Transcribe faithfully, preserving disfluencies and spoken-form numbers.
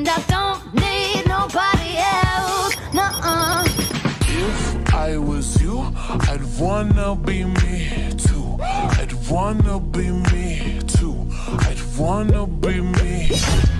and I don't need nobody else. Nuh-uh. If I was you, I'd wanna be me too. I'd wanna be me too. I'd wanna be me.